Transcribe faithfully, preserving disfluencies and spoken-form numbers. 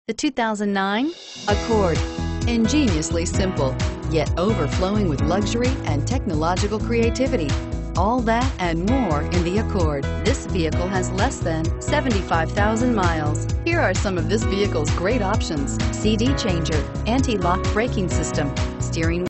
The two thousand nine Accord. Ingeniously simple, yet overflowing with luxury and technological creativity. All that and more in the Accord. This vehicle has less than seventy-five thousand miles. Here are some of this vehicle's great options: C D changer, anti-lock braking system, steering